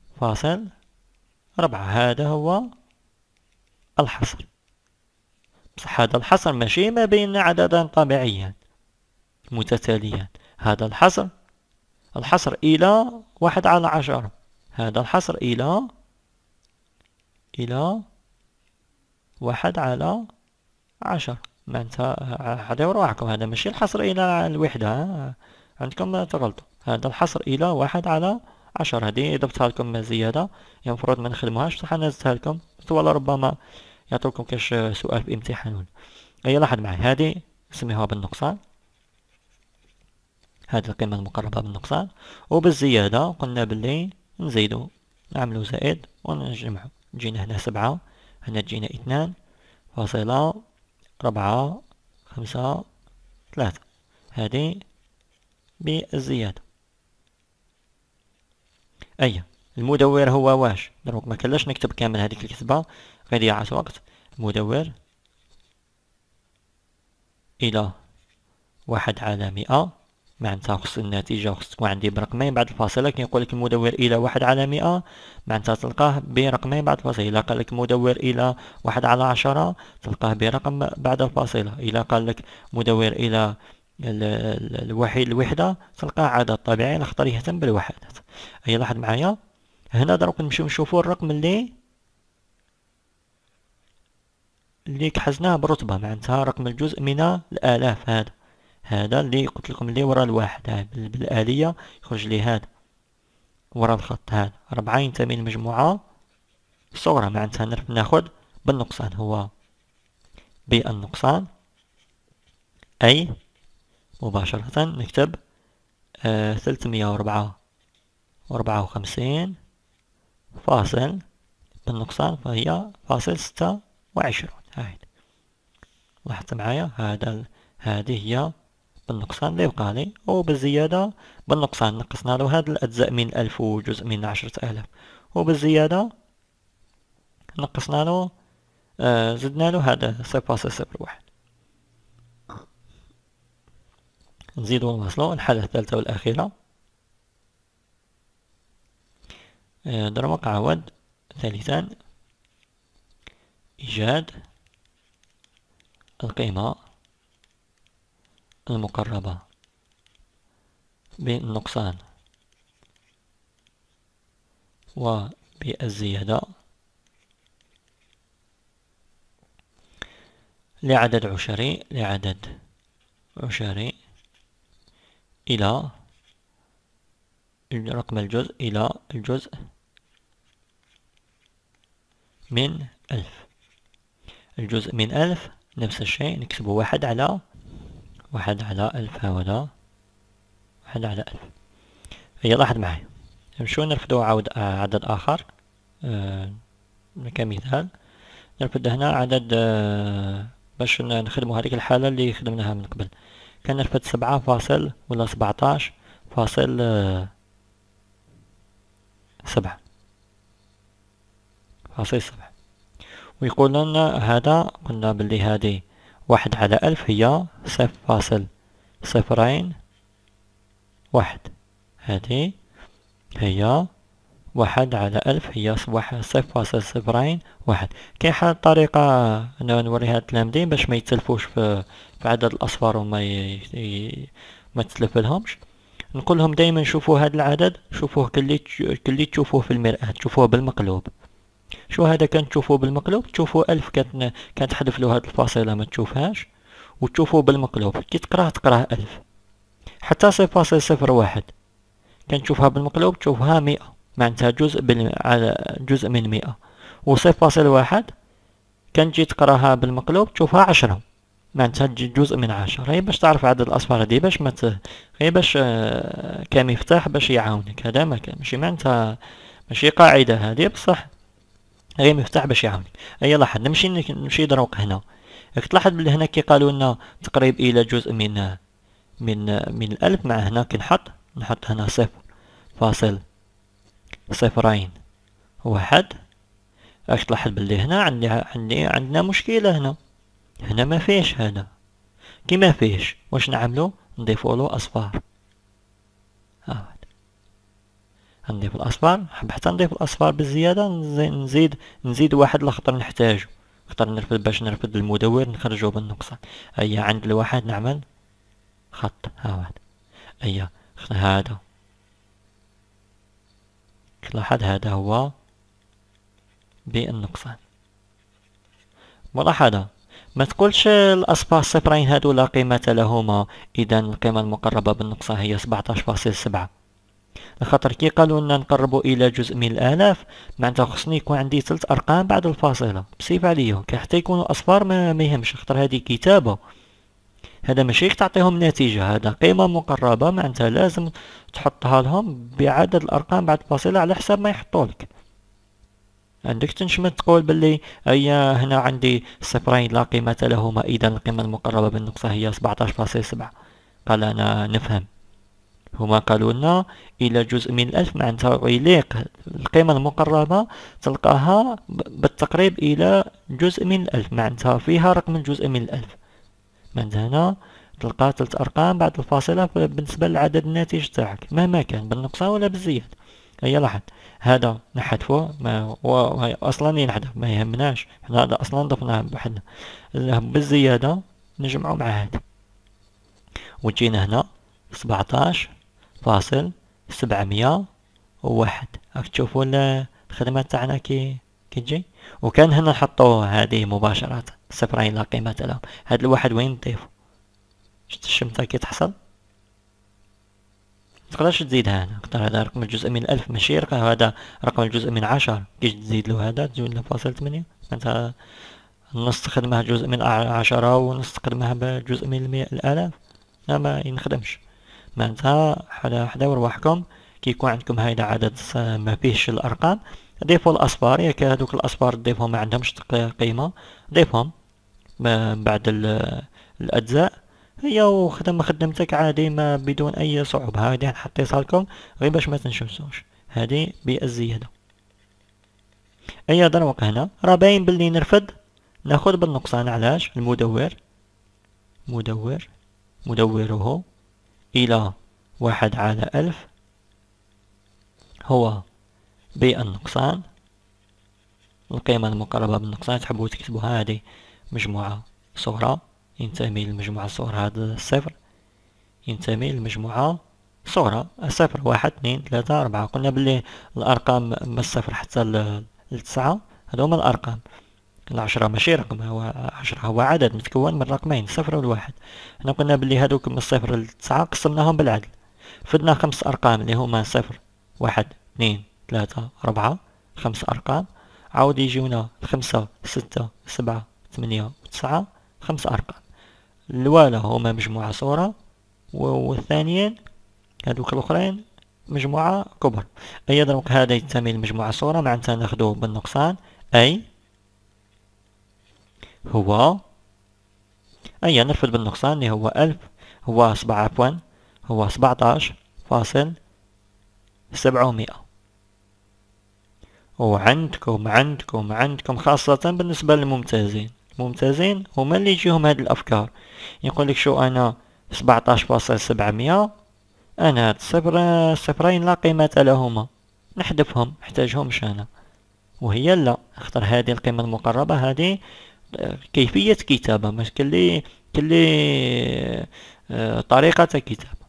فاصل أربعة. هذا هو الحصر. بصح هذا الحصر ماشي ما بين عددان طبيعيان متتاليان، هذا الحصر الحصر إلى واحد على عشرة، هذا الحصر إلى إلى واحد على عشرة. معناتها عطيو روحكم، هذا ماشي الحصر إلى الوحدة، عندكم تغلطوا، هذا الحصر إلى واحد على عشرة. هذه ضفتها لكم زيادة، المفروض ما نخدموهاش بصح أنا زدتها لكم ولا ربما يعطوكم كاش سؤال في امتحان. أي لاحظ معي، هذه نسميوها بالنقصان، هذه القيمة المقربة بالنقصان، وبالزيادة قلنا باللي نزيدو نعملو زائد ونجمعو. جينا هنا سبعة، هنا تجينا اثنان فاصلة ربعة خمسة ثلاثة، هذه بالزيادة. أي المدور هو واش؟ دروك ما كلاش نكتب كامل هذيك الكتبة غير ضياعة وقت. المدور إلى واحد على مئة، معناتها خص النتيجة خص تكون عندي برقمين بعد الفاصلة. كي يقولك المدور إلى واحد على مئة معناتها تلقاه برقمين بعد الفاصلة. إلا قالك مدور إلى واحد على عشرة تلقاه برقم بعد الفاصلة. إلا قالك مدور إلى الوحيد الوحدة تلقاه عدد طبيعي على خاطر يهتم بالوحدات. هيا لاحظ معايا هنا دروك نمشيو نشوفو الرقم اللي اللي كحزناه برتبة، معناتها رقم الجزء من الآلاف. هذا هذا اللي قلت لكم اللي ورا الواحد بالآلية يخرج لي هذا ورا الخط. هذا ربعة ينتمي للمجموعة الصغرى، معناتها ناخد بالنقصان، هو بالنقصان أي مباشرة نكتب ثلاثمية وأربعة وأربعة وخمسين فاصل بالنقصان فهي فاصل ستة وعشرون. هاي لاحظت معايا، هذا هذه هي بالنقصان اللي يبقى لي، وبالزيادة بالنقصان نقصنا له هذا الأجزاء من ألف وجزء من عشرة آلاف، وبالزيادة نقصنا له آه زدنا له هذا صفر فاصل صفر واحد. نزيدو ونوصلو الحالة الثالثة والأخيرة. آه درمق عوض ثالثا إيجاد القيمة المقربة بالنقصان وبالزيادة لعدد عشري لعدد عشري إلى رقم الجزء إلى الجزء من ألف. الجزء من ألف نفس الشيء نكتبه واحد على واحد على ألف، هذا واحد على ألف. هيا لاحظ معي، نمشيو نرفدو عود عدد آخر آه كمثال. نرفد هنا عدد آه باش نخدمو هذيك الحالة اللي خدمناها من قبل. كان نرفد سبعة فاصل ولا سبعتاش فاصل آه سبعة فاصل سبعة، ويقول لنا هذا قلنا باللي هذه واحد على ألف هي صفر فاصل صفرين واحد، هذه هي واحد على ألف هي صفر فاصل صفرين واحد. كاين حال طريقة أنا نوريها للتلاميذ باش ما يتلفوش في, في عدد الأصفار وما ي... ي... ما تتلفلهمش. نقول لهم دائما شوفوا هذا العدد، شوفوه كلي كلي تشوفوه في المرآة، تشوفوه بالمقلوب. شو هذا كان تشوفوه بالمقلوب، تشوفوا ألف كانت كانت تحذف له هذه الفاصلة ما تشوفهاش، وتشوفوه بالمقلوب كي تقراه تقراه ألف. حتى صفر فاصل صفر واحد كان تشوفها بالمقلوب تشوفها مئة، معناتها جزء بال... على جزء من مئة. وصفر فاصل واحد كان تجي تقراها بالمقلوب تشوفها عشرة، معناتها تجي جزء من عشرة. هي باش تعرف عدد الأصفار هذه باش ما ت... هي باش كمفتاح باش يعاونك. هذا ما كان ماشي معناتها ماشي قاعدة هذه بصح غير مفتاح باش يعاونك. هيا لاحظ نمشي نمشي دروك هنا، راك تلاحظ بلي هنا كي قالوا لنا تقريب الى جزء من من من الألف، مع هنا كي نحط نحط هنا صفر فاصل صفرين واحد، راك تلاحظ بلي هنا عندي عندي عندنا مشكلة. هنا هنا ما فيش هذا، كي ما فيش واش نعملو؟ نضيفو له أصفار. ها نضيف الأصفار، حتى نضيف الأصفار بالزيادة نزيد نزيد واحد لخطر نحتاجو، نختار نرفد باش نرفد المدور نخرجه بالنقصان. هيا عند الواحد نعمل خط هاهو هيا هذا، تلاحظ هذا هو بالنقصان. ملاحظة، ما تقولش الأصفار الصفرين هادو لا قيمة لهما، إذا القيمة المقربة بالنقصان هي سبعطاش فاصل سبعة، لخاطر كي قالوا لنا نقربوا إلى جزء من الآلاف معناتها خصني يكون عندي ثلاث أرقام بعد الفاصلة بصيف عليهم، كي حتى يكونوا أصفار ما, ما يهمش، خاطر هذه كتابة، هذا ماشي تعطيهم نتيجة، هذا قيمة مقربة معناتها لازم تحطها لهم بعدد الأرقام بعد الفاصلة على حساب ما يحطولك. عندك تنشمت تقول باللي هيا هنا عندي صفرين لا قيمة لهما، إذا القيمة المقربة بالنقصان هي سبعطاش فاصل سبعة. قال أنا نفهم، هما قالوا لنا إلى جزء من الألف معناتها يليق القيمة المقربة تلقاها بالتقريب إلى جزء من الألف، معناتها فيها رقم الجزء من الألف، معناتها هنا تلقى ثلاث أرقام بعد الفاصلة بالنسبة للعدد الناتج تاعك مهما كان بالنقصان ولا بالزيادة. هيا لاحظ هذا نحذفه، ما هو اصلا ينحذف ما يهمناش، حنا هذا اصلا ضفناه بحدنا، بالزيادة نجمعه مع هذا وجينا هنا سبعطاش فاصل سبعمية وواحد. راك تشوفوا الخدمة تاعنا كي كي تجي، وكان هنا نحطو هذه مباشرة صفرين لا قيمة لهم، هاد الواحد وين نضيفو؟ شفت الشمتة كي تحصل متقدرش تزيدها هنا، خاطر هذا رقم الجزء من الألف ماشي رقم، هذا رقم الجزء من عشر، كيش تزيد له هذا تزيد له فاصل ثمانية، معناتها نص تخدمه جزء من عشرة ونص تخدمه بجزء من المئة الآلاف، لا ما ينخدمش. معناتها حذاو رواحكم كي يكون عندكم هيدا عدد ما فيهش الأرقام ضيفوا الأصفار، ياك هذوك الأصفار تضيفهم ما عندهمش قيمة ضيفهم بعد الأجزاء، هي وخدم خدمتك عادي ما بدون اي صعوبة. هذه نحطيها لكم غير باش ما تنشوفوش، هذه بالزيادة. اي دروك هنا راه باين باللي نرفد ناخذ بالنقصان، علاش؟ المدور مدور مدوره الى واحد على الف هو بالنقصان، القيمة المقربة بالنقصان تحبوا تكتبوها هذه مجموعة صغرى ينتمي للمجموعة الصغرى، هذا الصفر ينتمي للمجموعة صغرى صفر واحد اثنين ثلاثة أربعة. قلنا باللي الأرقام من الصفر حتى للتسعة هذو هما الأرقام، العشرة ماشي رقم، هو عشرة هو عدد متكون من رقمين صفر والواحد. هنا قلنا باللي هذوك من الصفر للتسعة قسمناهم بالعدل، فدنا خمس أرقام اللي هما صفر واحد اثنين ثلاثة أربعة، خمس أرقام، عاود يجيونا خمسة ستة سبعة ثمانية وتسعة، خمس أرقام. الأولى هما مجموعة صغرى والثانيين هذوك الأخرين مجموعة كبر. أي دروك هذا ينتمي للمجموعة الصغرى معناتها ناخدوه بالنقصان، أي هو أي نرفد بالنقصان اللي هو ألف هو سبعة عفوا هو سبعطاش فاصل سبعمية. وعندكم عندكم عندكم خاصة بالنسبة للممتازين، الممتازين هما اللي يجيهم هاد الأفكار، يقولك شو أنا سبعطاش فاصل سبعمية أنا صفر صفرين لا قيمة لهما نحذفهم محتاجهمش أنا، وهي لا اختار هذه القيمة المقربة، هذه كيفية كتابة مش كلي كلي طريقة كتابة،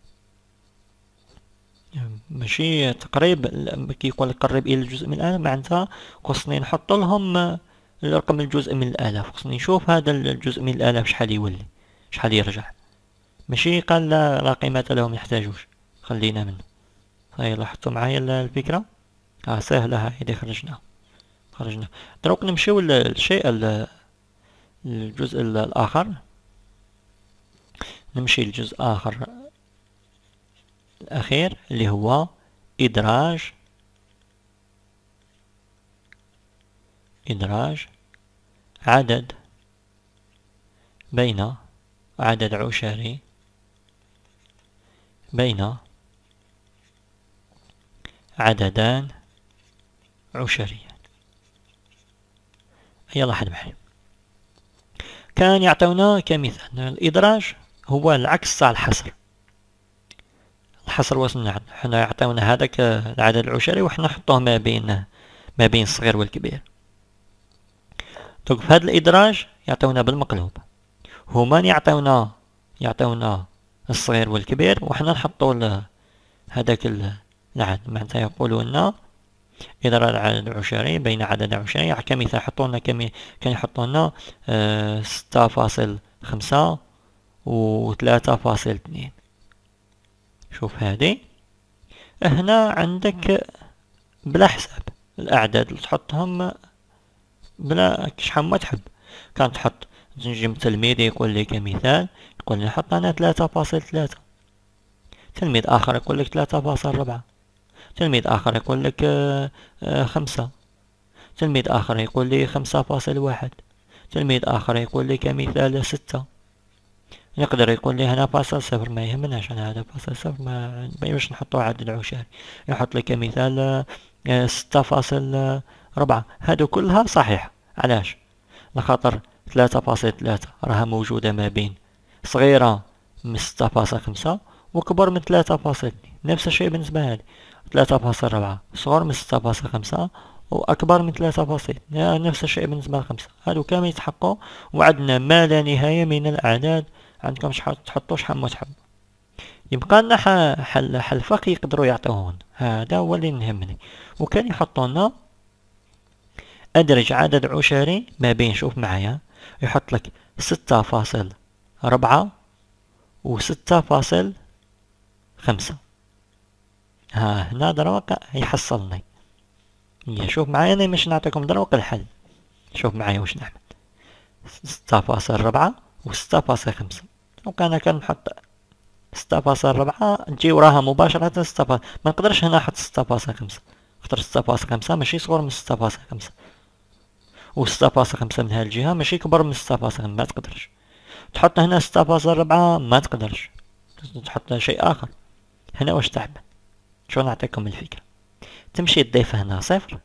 ماشي تقريب. كي يقول لك قرب الى الجزء من الالاف معناتها خصني نحط لهم الرقم الجزء من الالاف، خصني نشوف هذا الجزء من الالاف شحال يولي شحال يرجع، ماشي قال لا, لا قيمة لهم يحتاجوش خلينا منه. هاي لاحظتوا معايا الفكرة؟ ها سهلة، هاي خرجنا خرجنا دروك نمشيو للشيء الجزء الاخر، نمشي للجزء اخر الأخير اللي هو إدراج إدراج عدد بين عدد عشري بين عددان عشريان. يلا حد معي، كان يعطونا كمثال الإدراج هو العكس تاع الحصر. الحصر وصلنا حنا يعطيونا هذاك العدد العشري وحنا نحطوه ما بين ما بين الصغير والكبير. دونك في هذا الإدراج يعطيونا بالمقلوب، هما يعطيونا يعطيونا الصغير والكبير وحنا نحطو هذاك العدد. معناتها يقولوا لنا إدراج العدد العشري بين عدد عشري، كمثال يحطوا لنا كان يحطوا لنا ستة فاصل خمسة و ثلاثة فاصل اثنين. شوف هذه هنا عندك بلا حساب الأعداد اللي تحطهم بلا شحال ما تحب. كان تحط نجي تلميذ يقول لي كمثال يقول لي حط أنا ثلاثة فاصل ثلاثة، تلميذ آخر يقول لك ثلاثة فاصل أربعة، تلميذ آخر يقول لك خمسة، تلميذ آخر يقول لي خمسة فاصل واحد، تلميذ آخر يقول لي كمثال ستة. يقدر يقول لي هنا فاصل صفر، ما يهمناش أنا هذا فاصل صفر، ما باش نحطو عدد عشري. يحط لي كمثال ستة فاصل ربعة. هادو كلها صحيحة. علاش؟ لخاطر ثلاثة فاصل ثلاثة راها موجودة ما بين صغيرة من ستة فاصل خمسة وكبر من ثلاثة فاصل اثنين. نفس الشيء بالنسبة هذه ثلاثة فاصل ربعة صغر من ستة فاصل خمسة وأكبر من ثلاثة فاصل اثنين. نفس الشيء بالنسبة لخمسة. هادو كامل يتحققوا، وعندنا ما لا نهاية من الأعداد. عندكم شحال تحطوا شحال ما تحبوا. يبقى لنا حل حل فقي يقدروا يعطوهن، هذا هو اللي نهمني. وكان يحطوا لنا أدرج عدد عشري ما بين، شوف معايا، يحط لك ستة فاصل ربعة و ستة فاصل خمسة. ها هنا دروق يحصلني. شوف معايا أنا مش نعطيكم دروق الحل. شوف معايا واش نعمل. ستة فاصل ربعة و ستة فاصل خمسة. دونك أنا كنحط ستة فاصل ربعة تجي وراها مباشرة ستة فاصل، ما نقدرش هنا نحط ستة فاصل خمسة، خاطر ستة فاصل خمسة ماشي صغر من ستة فاصل خمسة، و ستة فاصل خمسة من هاد الجهة ماشي كبر من ستة فاصل خمسة. ما تقدرش تحط هنا ستة فاصل ربعة، ما تقدرش تحط شيء آخر. هنا واش تعمل؟ شو نعطيكم الفكرة. تمشي تضيف هنا صفر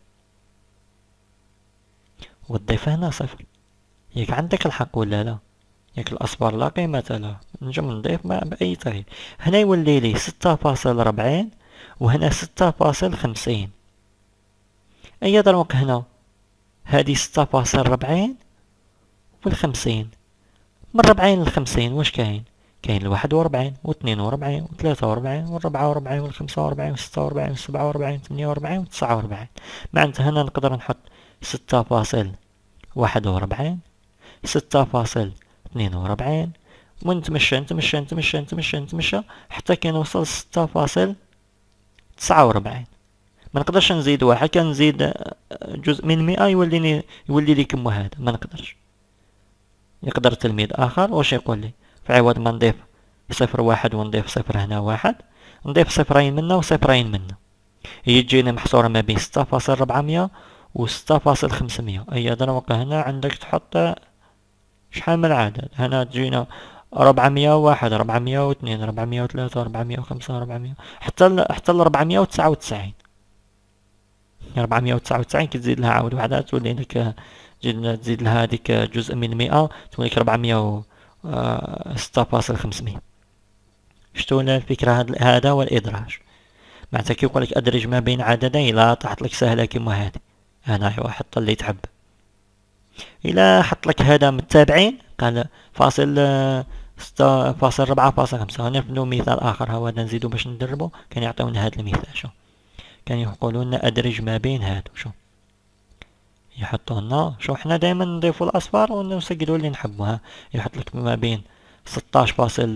وتضيف هنا صفر. ياك عندك الحق ولا لا؟ ياك الأصفار لا قيمة لها. نجم نضيف بأي تغيير. هنا يولي لي ستة فاصل ربعين وهنا ستة فاصل خمسين. أي دروك هنا هادي ستة فاصل ربعين والخمسين. من ربعين لخمسين واش كاين؟ كاين الواحد وربعين واثنين وربعين وثلاثة وربعين والربعة وربعين والخمسة وربعين والستة وربعين والسبعة وربعين والثمانية وربعين وتسعة وربعين. معناتها هنا نقدر نحط ستة فاصل واحد وربعين، ستة فاصل اثنين وربعين، ونتمشى نتمشى نتمشى نتمشى نتمشى حتى كي نوصل ستة فاصل تسعة وربعين. ما نقدرش نزيد واحد، كان نزيد جزء من مئة يوليني يولي لي كم هذا. ما نقدرش. يقدر تلميذ آخر واش يقول لي؟ في عوض ما نضيف صفر واحد ونضيف صفر هنا واحد، نضيف صفرين منا وصفرين منا، هي تجيني محصورة ما بين ستة فاصل ربعمية و ستة فاصل خمسمية. أي دروك هنا عندك تحط شحال من العدد. هنا تجينا ربعمية وواحد، ربعمية واثنين، ربعمية وثلاثة، ربعمية وخمسة، ربعمية حتى ل حتى ل ربعمية وتسعة وتسعين. ربعمية وتسعة وتسعين كي تزيد لها عاود وحدة تولي لك، تزيد لها هذيك جزء من مئة تولي لك ربعمية وستة فاصل خمسمية. شتو الفكرة؟ هذا هو الإدراج. معناتها كي يقول لك أدرج ما بين عددين لا طاحت لك سهلة كيما هذه. هنا ايوا حط اللي تحب. إلا حط لك هذا متابعين قال فاصل ستة فاصل ربعة فاصل خمسة. هنا مثال آخر هو نزيدو باش ندربو. كان يعطيونا هذا المثال. شو كان يقولون لنا أدرج ما بين هادو. شو يحطوا لنا؟ شو حنا دائما نضيفوا الأصفار ونسجلوا اللي نحبوها. يحط لك ما بين ستاش فاصل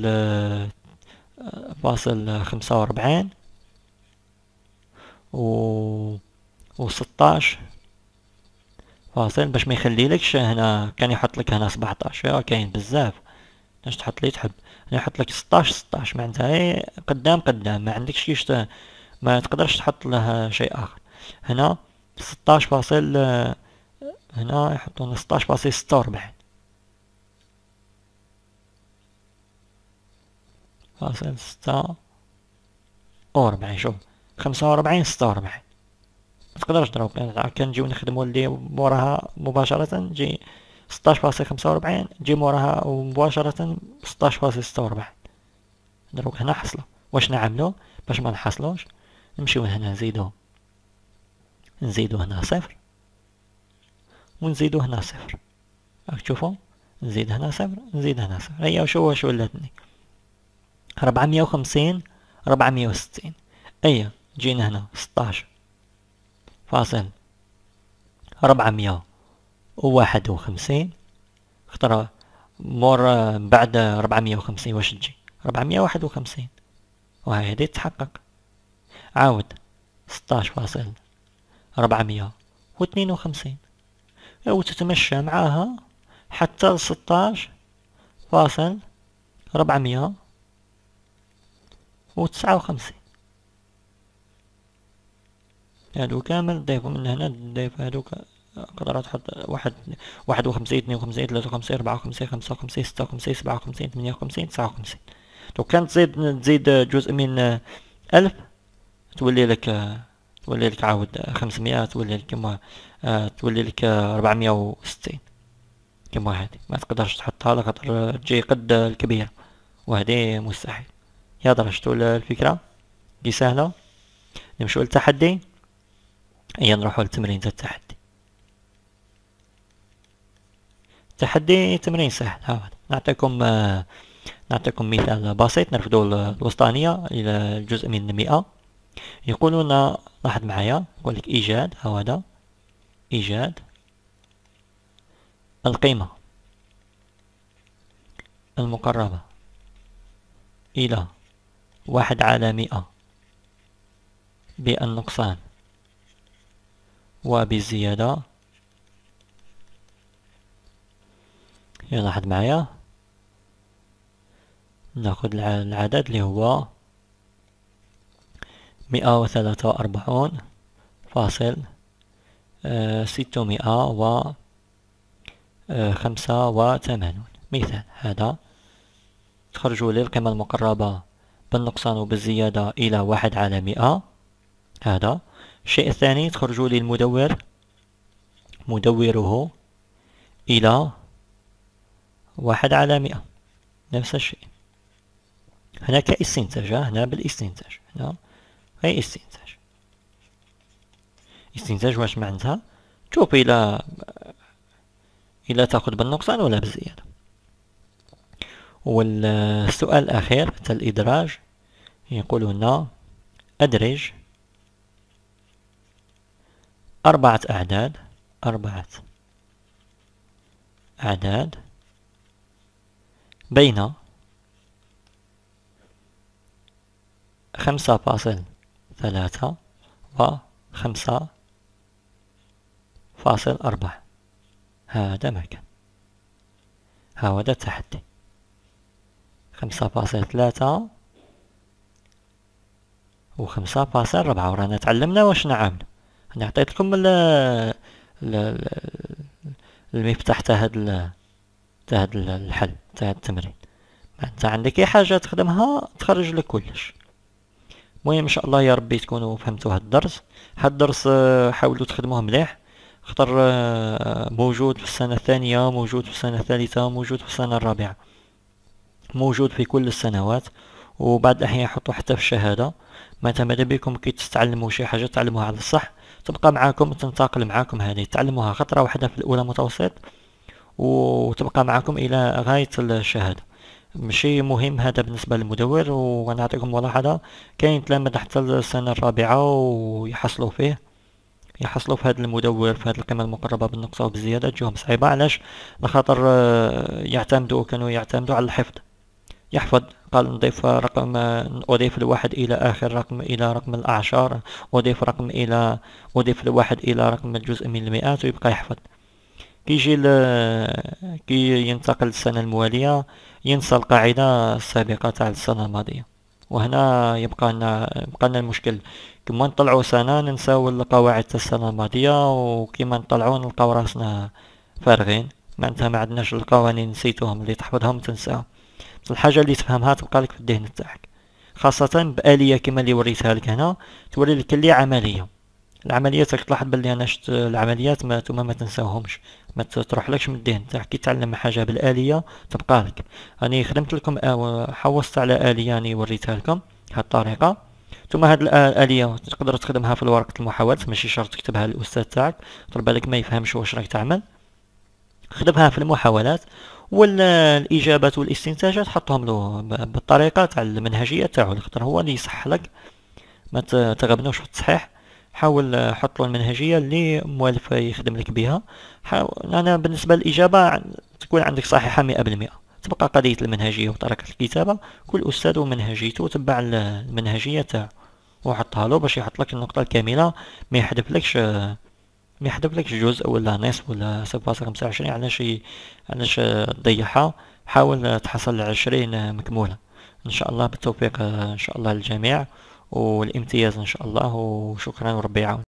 فاصل خمسة وربعين و و ستاش فاصل، باش ما يخلي لكش هنا. كان يحط لك هنا سبعطاش. كاين بزاف باش تحط لي تحب. هنا يحط لك ستاش ستاش معناتها قدام قدام، ما عندكش كيش ما تقدرش تحط لها شيء آخر. هنا ستاش فاصل، هنا يحطون ستاش فاصل ستة وربعين فاصل ستة وربعين. شوف خمسة وربعين ستة وربعين. ما تقدرش تضرب. كان نجيو نخدمو اللي موراها مباشرة نجي ستاش فاصل خمسة وربعين، نجي موراها مباشرة ستاش فاصل ستة وربعين. دروك هنا حصلو. واش نعملو باش ما نحصلوش؟ نمشيو هنا نزيدو نزيدو هنا صفر ونزيدو هنا صفر. راك تشوفوا نزيد هنا صفر نزيد هنا صفر. هيا وشو واش ولاتني ربعمية وخمسين ربعمية وستين. ايا جينا هنا ستاش فاصل ربعمية وواحد وخمسين. اختار مور بعد ربعمية وخمسين واش تجي ربعمية وواحد وخمسين وهذه تتحقق. عاود ستاش فاصل ربعمية واثنين وخمسين وتتمشى معاها حتى ستاش فاصل ربعمية وتسعة وخمسين. هادو كامل نضيفو من هنا نضيف هادوك نقدر تحط واحد واحد وخمسين اثنين وخمسين ثلاثة وخمسين أربعة وخمسين خمسة وخمسين ستة وخمسين سبعة وخمسين ثمانية وخمسين تسعة وخمسين. لو كان تزيد تزيد جزء من ألف تولي لك تولي لك عاود خمسمية تولي لك كما تولي لك ربعمية وستين كما هادي ما تقدرش تحطها لخاطر تجي قد الكبيرة وهذه مستحيل. يا درجتو الفكرة دي سهلة. نمشيو للتحدي. ايا نروحو لتمرين التحدي. تحدي تمرين سهل. ها نعطيكم آه نعطيكم مثال بسيط. نرفدو الوسطانية الى الجزء من مئة. يقولون لاحظ معايا يقول لك ايجاد هذا ايجاد القيمة المقربة الى واحد على مئة بالنقصان وبالزيادة. لاحظ معايا ناخذ العدد اللي هو مئة وثلاثة وأربعون فاصل ستمائة وخمسة وثمانون. مثال هذا تخرجوا لي القيمة المقربة بالنقصان وبالزيادة إلى واحد على مئة. هذا الشيء الثاني تخرجوا لي المدور مدوره إلى واحد على مئة. نفس الشيء هنا كاستنتاج. هنا بالاستنتاج هنا هي استنتاج. استنتاج واش معناتها شوف إلى إلى تأخذ بالنقصان ولا بالزيادة. والسؤال الأخير حتى الإدراج يقول هنا أدرج أربعة أعداد أربعة أعداد بين خمسة فاصل ثلاثة وخمسة فاصل أربعة. هذا ما كان. هذا التحدي خمسة فاصل ثلاثة وخمسة فاصل أربعة. ورانا تعلمنا واش نعمل. أنا عطيت لكم المفتاح تاع هاد تاع هاد الحل تاع التمرين. انت عندك اي حاجه تخدمها تخرج لك كلش. المهم ان شاء الله يا ربي تكونوا فهمتوا هاد الدرس. هاد الدرس حاولوا تخدموه مليح خطر موجود في السنه الثانيه موجود في السنه الثالثه موجود في السنه الرابعه موجود في كل السنوات وبعد الاحيان يحطوا حتى في الشهاده. معناتها ماذا بكم كي تتعلموا شي حاجه تعلموها على الصح تبقى معاكم تنتقل معاكم. هذه تعلموها خطره واحده في الاولى متوسط وتبقى معكم الى غاية الشهادة. ماشي مهم هذا بالنسبة للمدور. ونعطيكم ملاحظة كاين تلامذة حتى السنة الرابعة ويحصلوا فيه يحصلوا في هذا المدور في هذه القيمة المقربة بالنقصة وبالزيادة تجيهم صعيبة. علاش؟ لخاطر يعتمدوا كانوا يعتمدوا على الحفظ. يحفظ قال نضيف رقم أضيف الواحد إلى آخر رقم إلى رقم الأعشار أضيف رقم إلى أضيف الواحد إلى رقم الجزء من المئات ويبقى يحفظ. كيجي كي ينتقل السنة الموالية ينسى القاعدة السابقة تاع السنة الماضية. وهنا يبقى لنا يبقى لنا المشكل كما نطلعوا سنة ننساو القواعد تاع السنة الماضية وكما نطلعوا نلقاو راسنا فارغين. معناتها ما عندناش القوانين نسيتوهم اللي تحفظهم تنساهم. الحاجة اللي تفهمها تبقى لك في الذهن تاعك خاصة بآلية كما اللي وريتها لك هنا توري لك اللي عملية. العمليات راك تلاحظ بلي انا شت العمليات ما توما ما تنساوهمش ما تروحلكش من الذهن تاعك. كي تعلم حاجه بالآلية تبقى لك. راني خدمت لكم حوصت على آلية راني وريتها لكم هاد الطريقه. ثم هاد الآلية تقدر تخدمها في ورقه المحاولات ماشي شرط تكتبها للاستاذ تاعك طلب بالك ما يفهمش واش راك تعمل. خدمها في المحاولات، والاجابات والاستنتاجات حطهم له بالطريقه تاع المنهجيه تاعو، خاطر هو اللي يصح لك، ما تغبنوش في التصحيح. حاول حط له المنهجيه اللي موالف يخدم لك بها. حاول انا بالنسبه للاجابه تكون عندك صحيحه مئة بالمئة. تبقى قضيه المنهجيه وطريقه الكتابه، كل استاذ ومنهجيته، تبع المنهجيه تاعو وحطها له باش يحط لك النقطه الكامله. ما يحذفلكش ما يحذفلكش جزء ولا نصف ولا صفر فاصلة خمسة وعشرين. علاش ي- علاش تضيعها؟ حاول تحصل عشرين مكمولة. ان شاء الله بالتوفيق ان شاء الله للجميع، والامتياز ان شاء الله، وشكرا وربي يعاون.